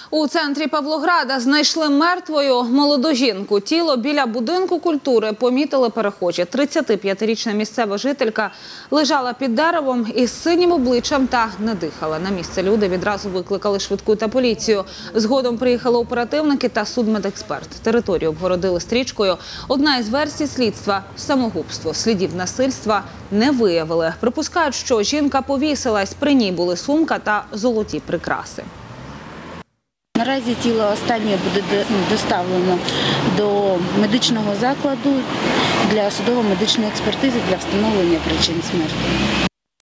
У центрі Павлограда знайшли мертвою молоду жінку. Тіло біля будинку культури помітили перехожі. 35-річна місцева жителька лежала під деревом із синім обличчям та не дихала. На місце люди відразу викликали швидку та поліцію. Згодом приїхали оперативники та судмедексперт. Територію обгородили стрічкою. Одна із версій слідства – самогубство. Слідів насильства не виявили. Припускають, що жінка повісилась. При ній були сумка та золоті прикраси. Наразі тіло останнє буде доставлено до медичного закладу для судово-медичної експертизи для встановлення причин смерті.